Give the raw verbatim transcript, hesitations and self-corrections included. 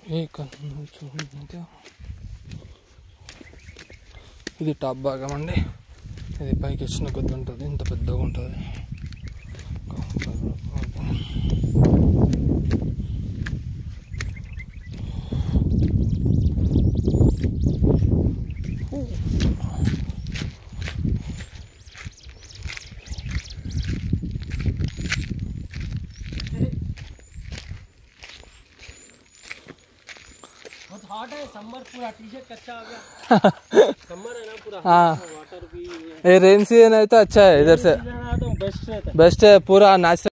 ఏ కన్ను చూడండి, ఇది టాప్ భాగం అండి. ఇది పైకి వచ్చిన కొద్ది ఉంటుంది, ఇంత పెద్దగా ఉంటుంది. हॉट है, समर पूरा टी शर्ट कच्चा हो गया। समर है ना पूरा, हाँ वाटर भी ये रेन सीजन है तो अच्छा है, इधर से तो बेस्ट रहता है। बेस्ट है, पूरा नेचुरल